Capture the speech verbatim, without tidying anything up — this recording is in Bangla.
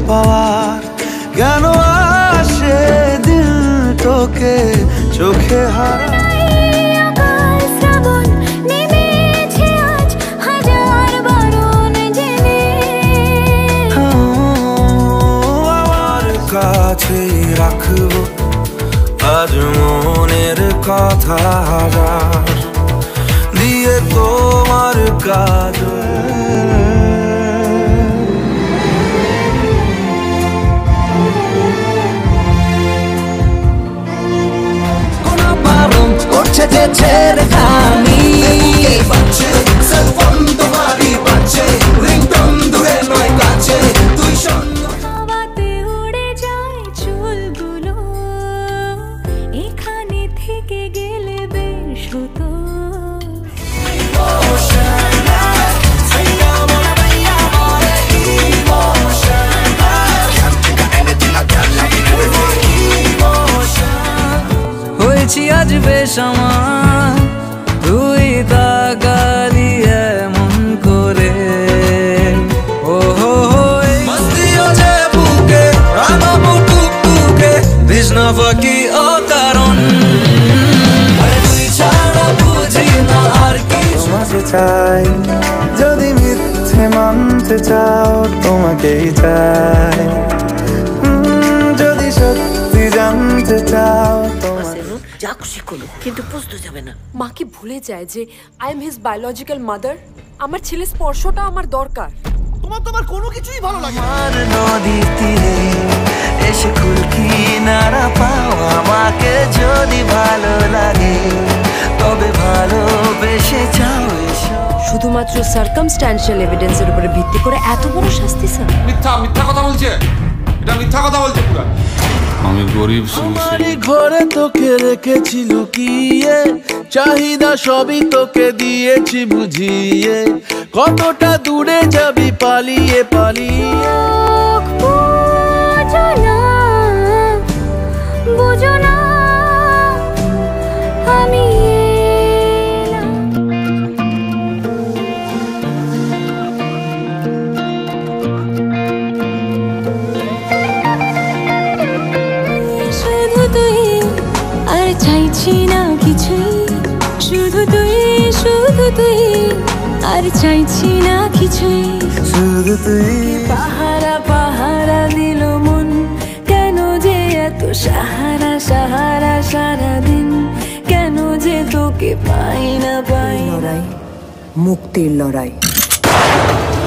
পাওয়ার কেন আসে দিল তোকে চোখে হারা কাছে রাখবো আজ মনের কথা হাজার দিয়ে তোমার কাজ কোন বারণ করছে যে ছেড়ে খানি বাচ্চে সেলফোন তোমারই বাচ্চে রিংটোন দূরে নয় কাছে তুই শোন আজ বেসামার তুই তাকালি এমন করে ও হো মস্তিও যে বুকে রাগাবো টুকটুকে তৃষ্ণা ফাঁকি অকারণ তুই ছাড়া বুঝি না আর কি তোমাকে চাই যদি মিথ্যে মানতে চাও তোমাকেই চাই যদি সত্যি জানতে চাও যা খুশি করো কিন্তু বুঝতে যাবে না। মা কি ভুলে যায় যে I am his biological mother? আমার ছেলের স্পর্শটা আমার দরকার। তোমার তোমার কোনো কিছুই ভালো লাগে না। আর নদীর তীরে এসে কুলকি নাড়া পাও আমাকে যদি ভালো লাগে তবে ভালোবেসে যাও শুধুমাত্র সার্কামস্ট্যান্সিয়াল এভিডেন্সের উপরে ভিত্তি করে এত বড় শাস্তি স্যার? মিথ্যা মিথ্যা কথা বলছে, এটা মিথ্যা কথা বলছে পুরো। আমি গরিব আমারই ঘরে তোকে রেখেছি লুকিয়ে চাহিদা সবই তোকে দিয়েছি বুঝিয়ে কতটা দূরে যাবি পালিয়ে পালিয়ে বুঝো না বুঝো না আমি চাইছি না কিছুই শুধু তুই শুধু তুই আর চাইছি না কিছুই শুধু তুই পাহারা পাহারা দিল মন কেন যে এত সাহারা সাহারা সারাদিন কেন যে তোকে পাই না পাই লড়াই মুক্তির লড়াই।